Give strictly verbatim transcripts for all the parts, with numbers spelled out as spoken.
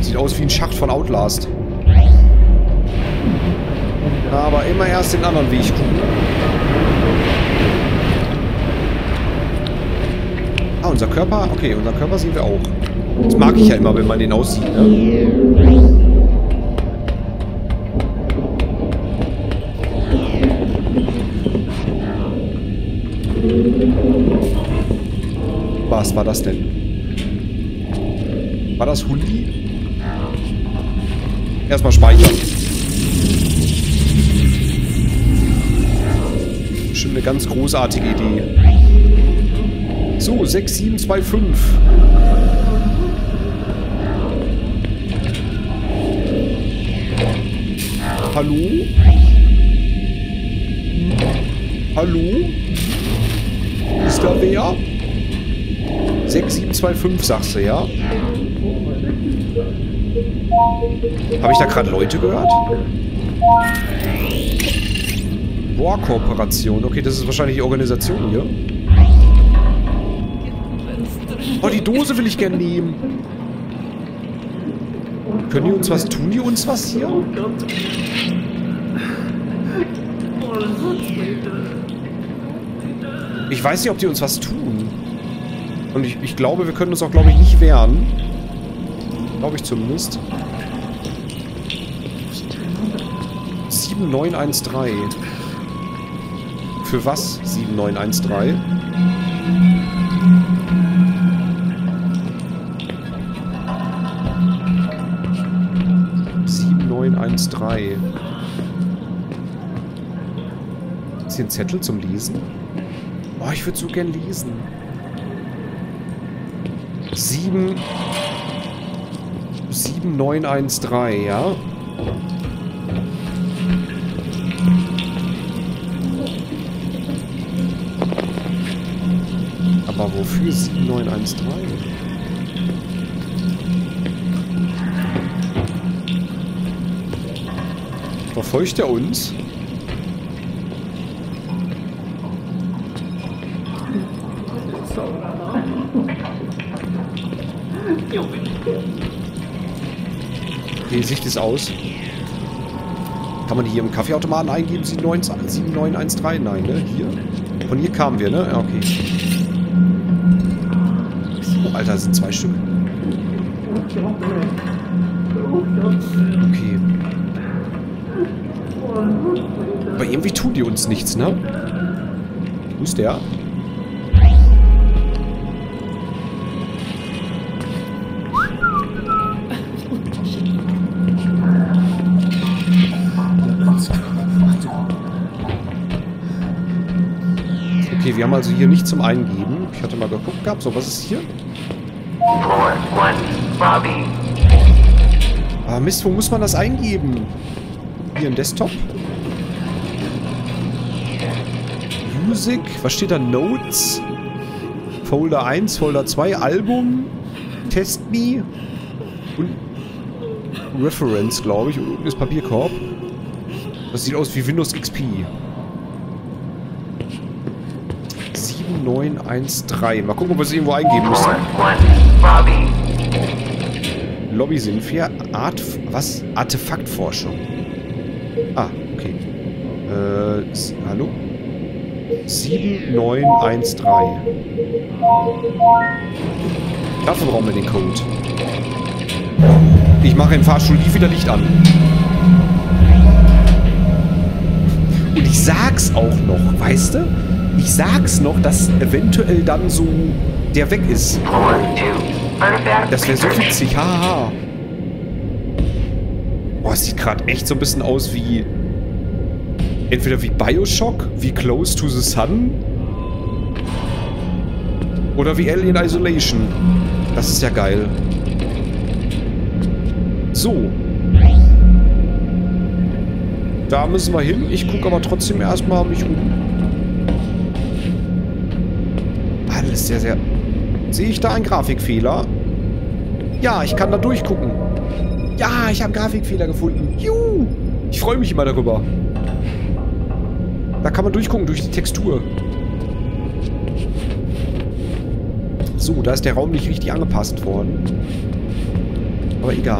Sieht aus wie ein Schacht von Outlast. Aber immer erst den anderen Weg gucken. Ah, unser Körper? Okay, unser Körper sehen wir auch. Das mag ich ja immer, wenn man den aussieht, ne? Was war das denn? War das Hundi? Erstmal speichern. Bestimmt eine ganz großartige Idee. So, sechs sieben zwei fünf. Hallo? Hallo? Ist da wer? sechs sieben zwei fünf sagst du, ja? Habe ich da gerade Leute gehört? Boah-Kooperation. Okay, das ist wahrscheinlich die Organisation hier. Oh, die Dose will ich gerne nehmen. Können die uns was tun? Die uns was hier? Ich weiß nicht, ob die uns was tun. Und ich, ich glaube, wir können uns auch, glaube ich, nicht wehren. Glaube ich zumindest. sieben neun eins drei. Für was? sieben neun eins drei. sieben neun eins drei. Ist hier ein Zettel zum Lesen? Oh, ich würde so gern lesen. sieben neun eins drei, ja? Aber wofür sieben neun eins drei? Verfolgt er uns? Wie sieht es aus? Kann man die hier im Kaffeeautomaten eingeben? sieben neun eins drei? Nein, ne? Hier? Von hier kamen wir, ne? Ja, okay. Oh, Alter, das sind zwei Stück. Okay. Aber irgendwie tun die uns nichts, ne? Wo ist der? Okay, wir haben also hier nichts zum Eingeben. Ich hatte mal geguckt gehabt. So, was ist hier? Ah, Mist, wo muss man das eingeben? Hier im Desktop? Music, was steht da? Notes? Folder eins, Folder zwei, Album, Test Me und Reference, glaube ich. Und unten ist Papierkorb. Das sieht aus wie Windows X P. sieben neun eins drei. Mal gucken, ob wir es irgendwo eingeben müssen. Lobby sind wir. Art... Was? Artefaktforschung. Ah, okay. Äh, hallo? sieben neun eins drei. Dafür brauchen wir den Code. Ich mache im Fahrstuhl nie wieder Licht an. Und ich sag's auch noch, weißt du? Ich sag's noch, dass eventuell dann so der weg ist. Das wäre so witzig, haha. Boah, es sieht gerade echt so ein bisschen aus wie... Entweder wie Bioshock, wie Close to the Sun oder wie Alien Isolation. Das ist ja geil. So. Da müssen wir hin. Ich gucke aber trotzdem erstmal mich um. Alles sehr, sehr... Sehe ich da einen Grafikfehler? Ja, ich kann da durchgucken. Ja, ich habe einen Grafikfehler gefunden. Juhu! Ich freue mich immer darüber. Da kann man durchgucken, durch die Textur. So, da ist der Raum nicht richtig angepasst worden. Aber egal.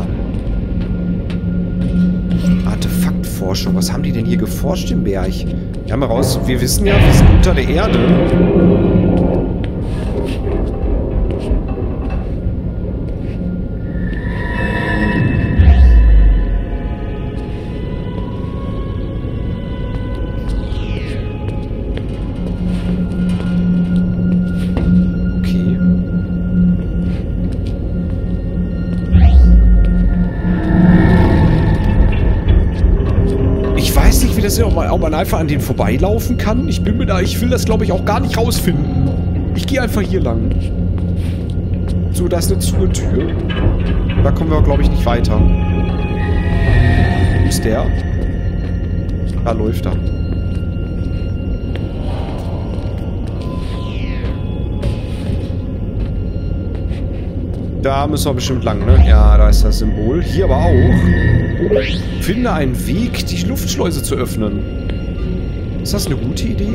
Artefaktforschung. Was haben die denn hier geforscht im Berg? Wir haben heraus, wir wissen ja, wir sind unter der Erde. Ob man, ob man einfach an denen vorbeilaufen kann. Ich bin mir da, ich will das glaube ich auch gar nicht rausfinden. Ich gehe einfach hier lang. So, da ist eine zu Tür. Da kommen wir glaube ich nicht weiter. Wo ist der? Da läuft er. Da müssen wir bestimmt lang, ne? Ja, da ist das Symbol. Hier aber auch. Finde einen Weg, die Luftschleuse zu öffnen. Ist das eine gute Idee?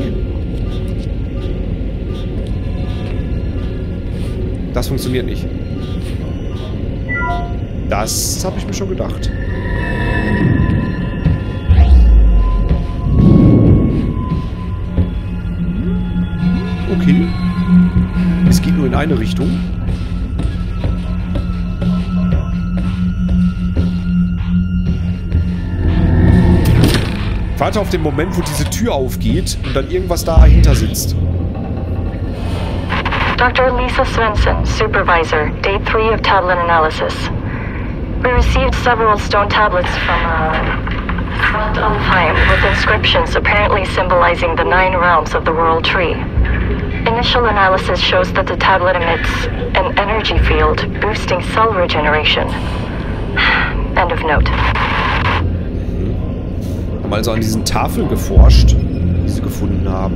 Das funktioniert nicht. Das habe ich mir schon gedacht. Okay. Es geht nur in eine Richtung. Warte auf den Moment, wo diese Tür aufgeht und dann irgendwas dahinter sitzt. Doctor Lisa Svensson, Supervisor, Day three of Tablet Analysis. We received several stone tablets from uh, Front Alfheim with inscriptions apparently symbolizing the nine realms of the World Tree. Initial analysis shows that the tablet emits an energy field, boosting cell regeneration. End of note. Haben also an diesen Tafeln geforscht, die sie gefunden haben.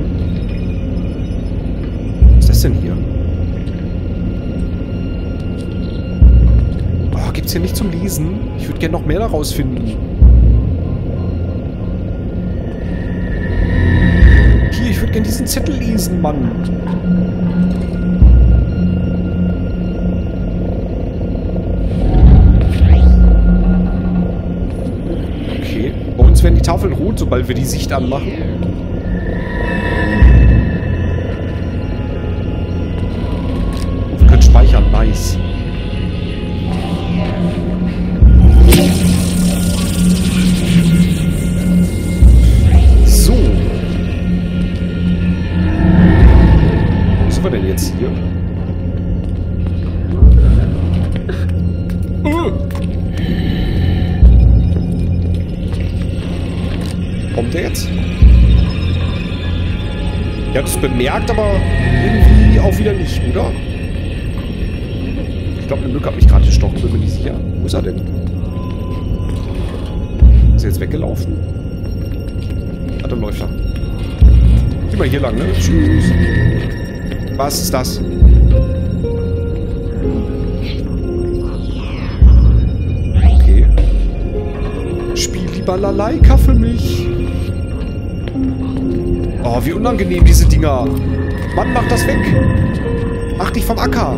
Was ist das denn hier? Oh, gibt's hier nicht zum Lesen? Ich würde gerne noch mehr daraus finden. Hier, ich würde gerne diesen Zettel lesen, Mann. Werden die Tafeln rot, sobald wir die Sicht anmachen. Wir können speichern, nice. So. Was sind wir denn jetzt hier? Uh. Kommt der jetzt? Ich habe es bemerkt, aber irgendwie auch wieder nicht, oder? Ich glaube, eine Mücke hat mich gerade gestochen, bin mir nicht sicher. Wo ist er denn? Ist er jetzt weggelaufen? Ah, dann läuft er. Geh mal hier lang, ne? Tschüss. Was ist das? Okay. Spiel lieber Lalaika für mich. Oh, wie unangenehm diese Dinger. Mann, mach das weg. Mach dich vom Acker.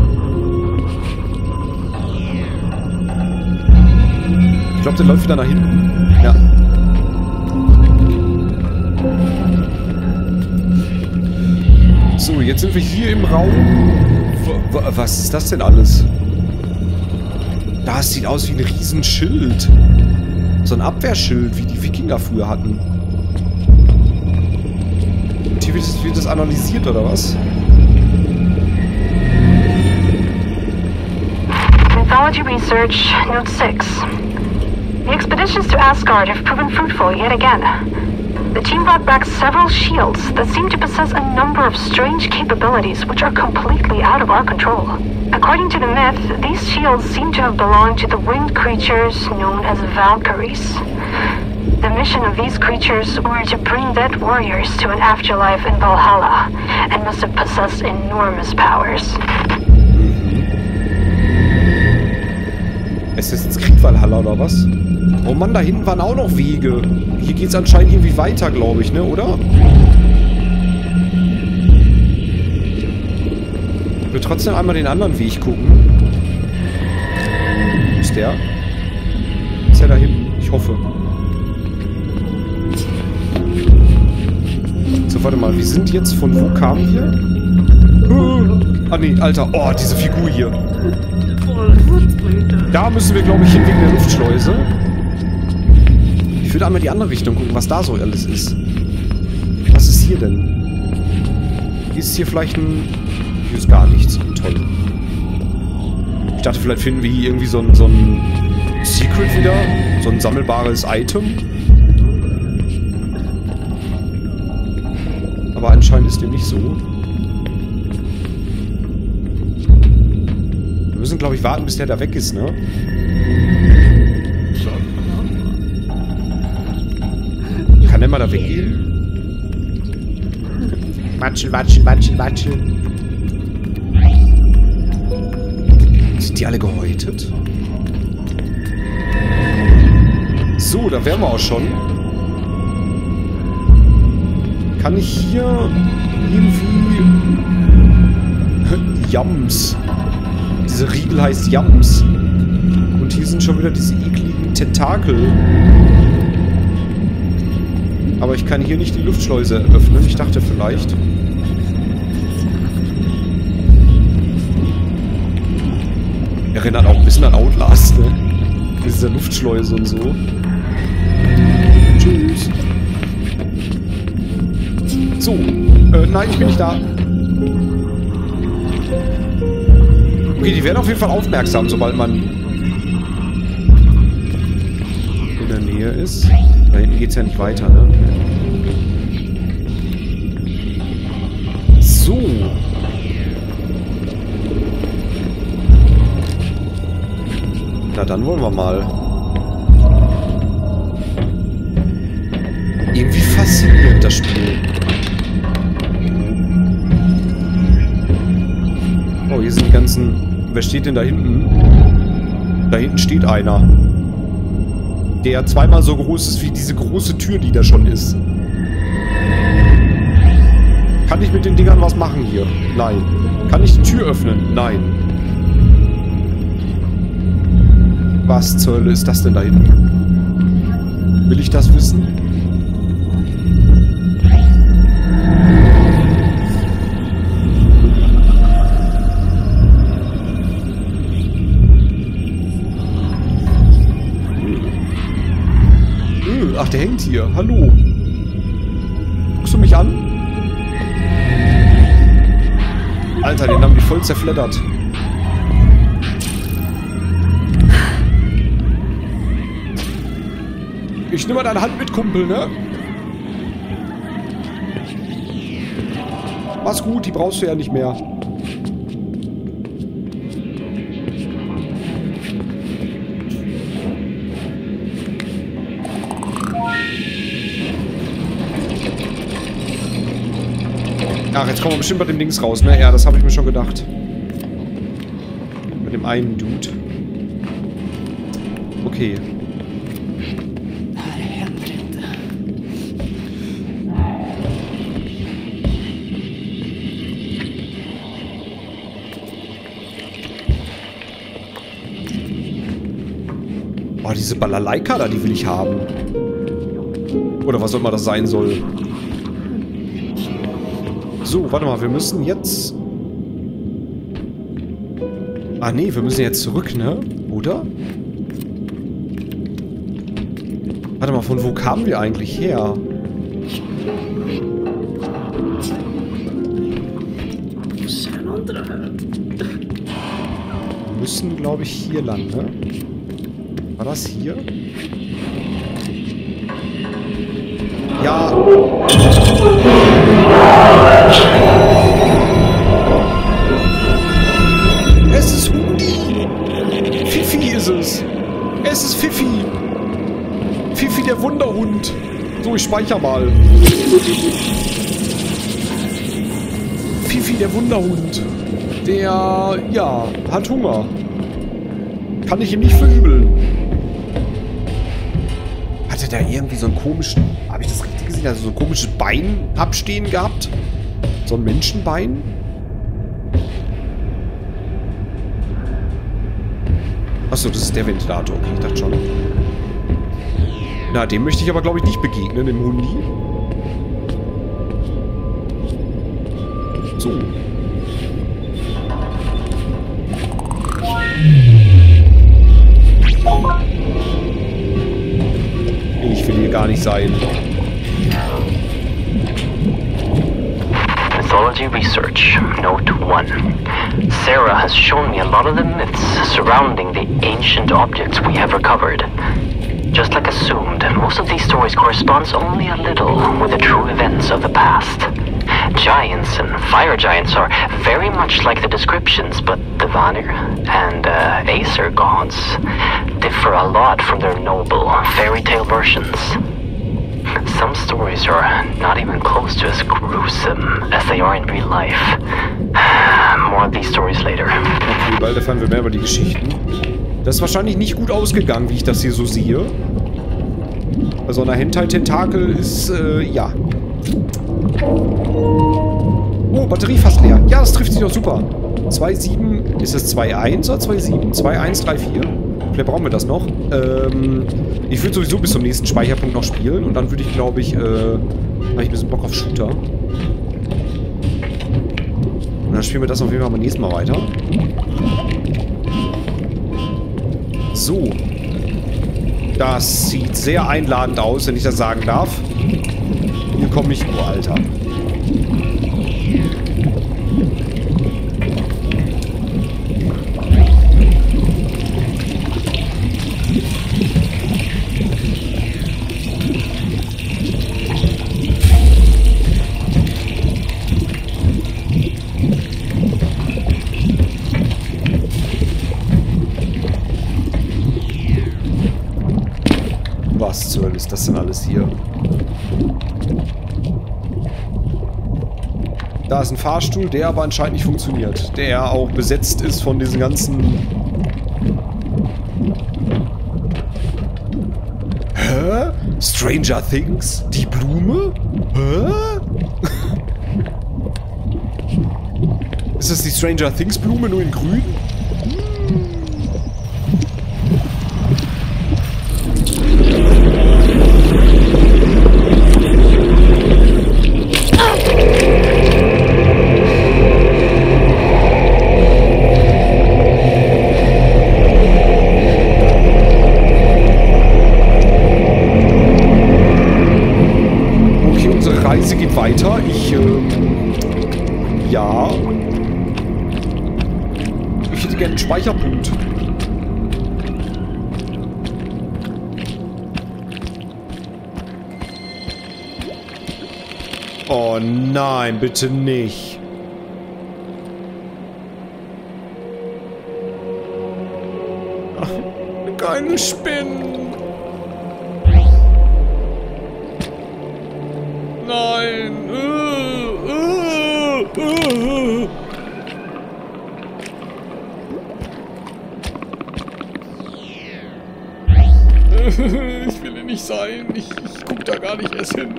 Ich glaube, der läuft wieder nach hinten. Ja. So, jetzt sind wir hier im Raum. W- w- was ist das denn alles? Das sieht aus wie ein Riesenschild. So ein Abwehrschild, wie die Wikinger früher hatten. Und hier wird das, wird das analysiert, oder was? Mythology Research, Note six. The expeditions to Asgard have proven fruitful yet again. The team brought back several shields that seem to possess a number of strange capabilities which are completely out of our control. According to the myth, these shields seem to have belonged to the winged creatures known as Valkyries. The mission of these creatures were to bring dead warriors to an afterlife in Valhalla, and must have possessed enormous powers. Assassin's Creed Valhalla oder was? Oh Mann, da hinten waren auch noch Wege. Hier geht's anscheinend irgendwie weiter, glaube ich, ne, oder? Ich will trotzdem einmal den anderen Weg gucken. Ist ist der? Ist er da hinten? Ich hoffe. So, warte mal. Wir sind jetzt... Von wo kamen wir? Uh, ah, nee, Alter. Oh, diese Figur hier. Da müssen wir, glaube ich, hin wegen der Luftschleuse. Ich würde einmal die andere Richtung gucken, was da so alles ist. Was ist hier denn? Ist hier vielleicht ein... Hier ist gar nichts. Toll. Ich dachte, vielleicht finden wir hier irgendwie so ein, so ein Secret wieder. So ein sammelbares Item. Aber anscheinend ist dem nicht so. Wir müssen, glaube ich, warten, bis der da weg ist, ne? Kann der mal da weggehen? Watschel, watschel, watschel, watschel. Sind die alle gehäutet? So, da wären wir auch schon. Kann ich hier irgendwie... Yams. Diese Riegel heißt Yams. Und hier sind schon wieder diese ekligen Tentakel. Aber ich kann hier nicht die Luftschleuse öffnen. Ich dachte vielleicht. Erinnert auch ein bisschen an Outlast, ne? Mit dieser Luftschleuse und so. Tschüss. So. Äh, nein, ich bin nicht da. Okay, die werden auf jeden Fall aufmerksam, sobald man in der Nähe ist. Da hinten geht es ja nicht weiter, ne? So. Na, dann wollen wir mal. Irgendwie faszinierend, das Spiel. Oh, hier sind die ganzen... Wer steht denn da hinten? Da hinten steht einer. Der zweimal so groß ist wie diese große Tür, die da schon ist. Kann ich mit den Dingern was machen hier? Nein. Kann ich die Tür öffnen? Nein. Was zur Hölle ist das denn da hinten? Will ich das wissen? Ach, der hängt hier. Hallo. Guckst du mich an? Alter, den haben die voll zerfleddert. Ich nehme mal deine Hand mit, Kumpel, ne? Mach's gut, die brauchst du ja nicht mehr. Ach, jetzt kommen wir bestimmt bei dem Dings raus, ne? Ja, das habe ich mir schon gedacht. Mit dem einen Dude. Okay. Oh, diese Balalaika da, die will ich haben. Oder was auch immer das sein soll. So, warte mal, wir müssen jetzt... Ah, nee, wir müssen jetzt zurück, ne? Oder? Warte mal, von wo kamen wir eigentlich her? Wir müssen, glaube ich, hier lang, ne? War das hier? Ja. Es ist Hundi. Fifi ist es. Es ist Fifi. Fifi, der Wunderhund. So, ich speichere mal. Fifi, der Wunderhund. Der, ja, hat Hunger. Kann ich ihm nicht verübeln. Hatte der irgendwie so einen komischen... Habe ich das richtig gesehen? Also so ein komisches Bein abstehen gehabt? So ein Menschenbein? Achso, Achso, das ist der Ventilator. Okay, ich dachte schon. Na, dem möchte ich aber, glaube ich, nicht begegnen im Hundi. So. Ich will hier gar nicht sein. Mythology Research, Note one. Sarah has shown me a lot of the myths surrounding the ancient objects we have recovered. Just like assumed, most of these stories corresponds only a little with the true events of the past. Giants and fire giants are very much like the descriptions, but the Vanir and uh, Aesir gods differ a lot from their noble fairy tale versions. Some stories are not even close to as gruesome as they are in real life. More of these stories later. Okay, bald erfahren wir mehr über die Geschichten. Das ist wahrscheinlich nicht gut ausgegangen, wie ich das hier so sehe. Bei so einer Hentai-Tentakel ist, äh, ja. Oh, Batterie fast leer. Ja, das trifft sich doch super. zwei Komma sieben, ist es zwei Komma eins oder zwei Komma sieben? zwei Komma eins drei vier. Vielleicht brauchen wir das noch. Ähm, ich würde sowieso bis zum nächsten Speicherpunkt noch spielen. Und dann würde ich, glaube ich, äh, habe ich ein bisschen Bock auf Shooter. Und dann spielen wir das auf jeden Fall beim nächsten Mal weiter. So. Das sieht sehr einladend aus, wenn ich das sagen darf. Hier komme ich... Oh, Alter. Was zur Hölle ist das denn alles hier? Da ist ein Fahrstuhl, der aber anscheinend nicht funktioniert. Der auch besetzt ist von diesen ganzen... Hä? Stranger Things? Die Blume? Hä? Ist das die Stranger Things Blume nur in grün? Reise geht weiter. Ich, ähm, ja. Ich hätte gerne einen Speicherpunkt. Oh nein, bitte nicht. Ach, keine Spinnen. Nein. Uh, uh, uh. Ich will hier nicht sein. Ich, ich guck da gar nicht erst hin.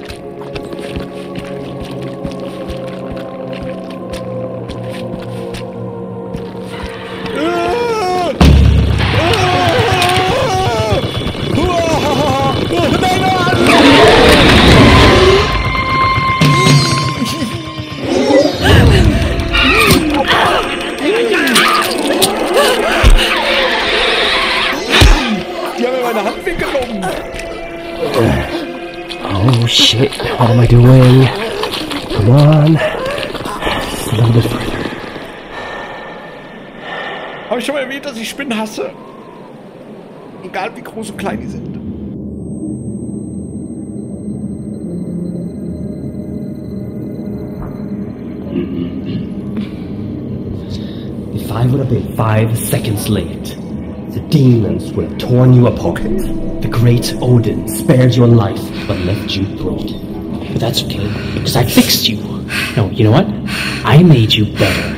Oh shit, what am I doing? Come on. Just a little bit further. Habe ich schon mal erwähnt, dass ich Spinnen hasse? Egal wie groß und klein die sind. If I would have been five seconds late, the demons would have torn you apart. Okay. The great Odin spared your life, but left you broken. But that's okay, because I fixed you. No, you know what? I made you better.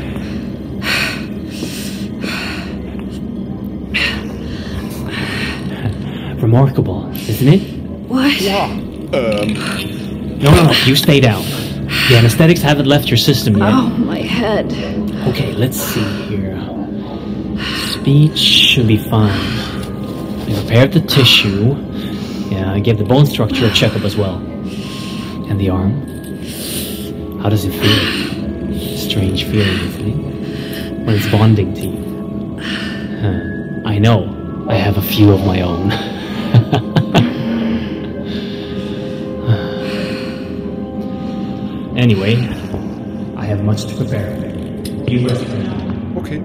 Remarkable, isn't it? What? Ja. Ähm. No, no, no, you stay down. The anesthetics haven't left your system yet. Oh, my head. Okay, let's see here. Speech should be fine. I prepared the tissue. Yeah, I gave the bone structure a checkup as well. And the arm? How does it feel? Strange feeling, isn't it? When it's bonding to you. Huh. I know. I have a few of my own. Anyway, I have much to prepare. You rest for now. Okay.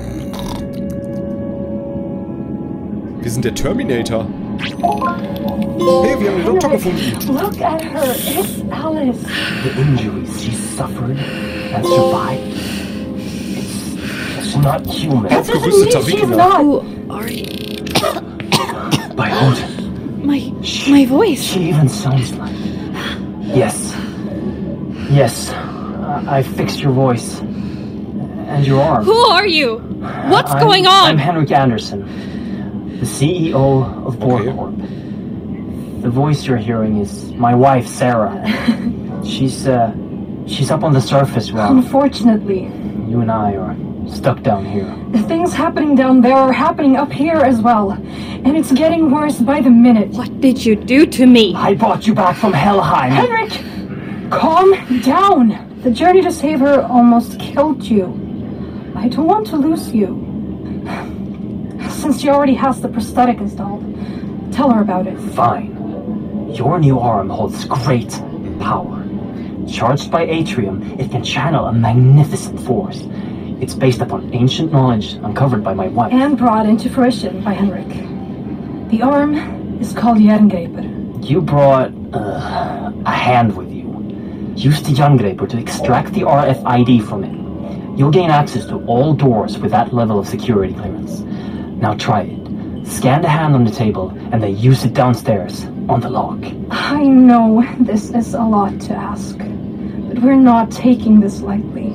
Wir sind der Terminator. Hey, wir haben den Doktor gefunden. Look at her. It's Alice. The injuries she suffered and survived. It's, it's not human. Aufgerüsteter Wikinger. Who are you? By Odin. My, my voice. She even sounds like... Yes. Yes. Uh, I fixed your voice. And your arm. Who are you? What's I'm, going on? I'm Henrik Anderson, the C E O of Borg Okay. Corp. The voice you're hearing is my wife, Sarah. She's, uh, she's up on the surface well. Unfortunately, You and I are stuck down here. the things happening down there are happening up here as well. And it's getting worse by the minute. What did you do to me? I brought you back from Helheim. Henrik! Calm down! The journey to save her almost killed you. I don't want to lose you. Since she already has the prosthetic installed, tell her about it. Fine. Your new arm holds great power. Charged by Atrium, it can channel a magnificent force. It's based upon ancient knowledge uncovered by my wife. And brought into fruition by Henrik. The arm is called Jerngreper. You brought uh, a hand with you. Use the Jerngreper to extract the R F I D from it. You'll gain access to all doors with that level of security clearance. Now try it. Scan the hand on the table and then use it downstairs on the lock. I know this is a lot to ask, but we're not taking this lightly.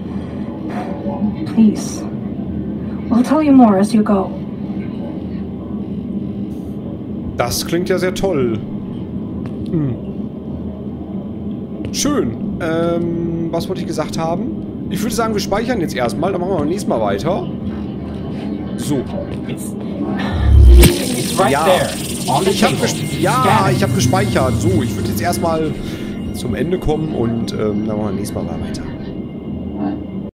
Please. We'll tell you more as you go. Das klingt ja sehr toll. Hm. Schön. Ähm, was wollte ich gesagt haben? Ich würde sagen, wir speichern jetzt erstmal. Dann machen wir beim nächsten Mal weiter. So. It's, it's right Ja. there. On the Ich hab table. gesp ja, Scan it. ich habe gespeichert. So, ich würde jetzt erstmal zum Ende kommen und ähm, dann machen wir beim nächsten Mal weiter.